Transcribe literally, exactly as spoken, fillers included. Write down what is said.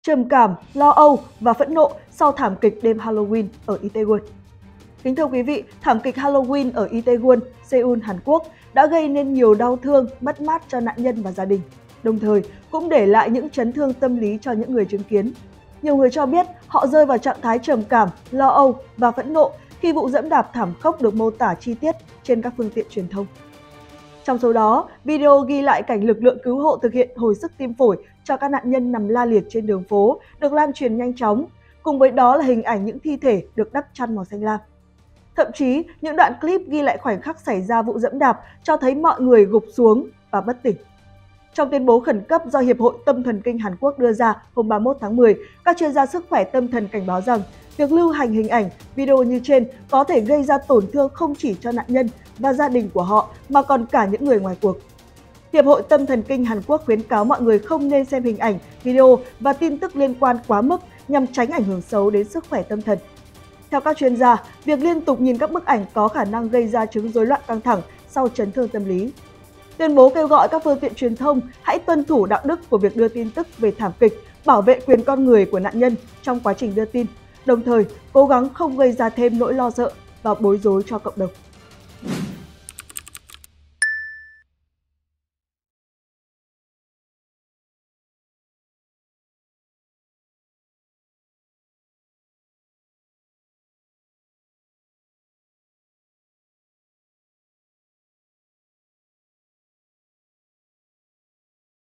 trầm cảm, lo âu và phẫn nộ sau thảm kịch đêm Halloween ở Itaewon. Kính thưa quý vị, thảm kịch Halloween ở Itaewon, Seoul, Hàn Quốc đã gây nên nhiều đau thương, mất mát cho nạn nhân và gia đình, đồng thời cũng để lại những chấn thương tâm lý cho những người chứng kiến. Nhiều người cho biết họ rơi vào trạng thái trầm cảm, lo âu và phẫn nộ khi vụ dẫm đạp thảm khốc được mô tả chi tiết trên các phương tiện truyền thông. Trong số đó, video ghi lại cảnh lực lượng cứu hộ thực hiện hồi sức tim phổi cho các nạn nhân nằm la liệt trên đường phố được lan truyền nhanh chóng, cùng với đó là hình ảnh những thi thể được đắp chăn màu xanh lam. Thậm chí, những đoạn clip ghi lại khoảnh khắc xảy ra vụ dẫm đạp cho thấy mọi người gục xuống và bất tỉnh. Trong tuyên bố khẩn cấp do Hiệp hội Tâm thần kinh Hàn Quốc đưa ra hôm ba mươi mốt tháng mười, các chuyên gia sức khỏe tâm thần cảnh báo rằng việc lưu hành hình ảnh, video như trên có thể gây ra tổn thương không chỉ cho nạn nhân và gia đình của họ mà còn cả những người ngoài cuộc. Hiệp hội Tâm thần kinh Hàn Quốc khuyến cáo mọi người không nên xem hình ảnh, video và tin tức liên quan quá mức nhằm tránh ảnh hưởng xấu đến sức khỏe tâm thần. Theo các chuyên gia, việc liên tục nhìn các bức ảnh có khả năng gây ra chứng rối loạn căng thẳng sau chấn thương tâm lý. Tuyên bố kêu gọi các phương tiện truyền thông hãy tuân thủ đạo đức của việc đưa tin tức về thảm kịch, bảo vệ quyền con người của nạn nhân trong quá trình đưa tin, đồng thời cố gắng không gây ra thêm nỗi lo sợ và bối rối cho cộng đồng.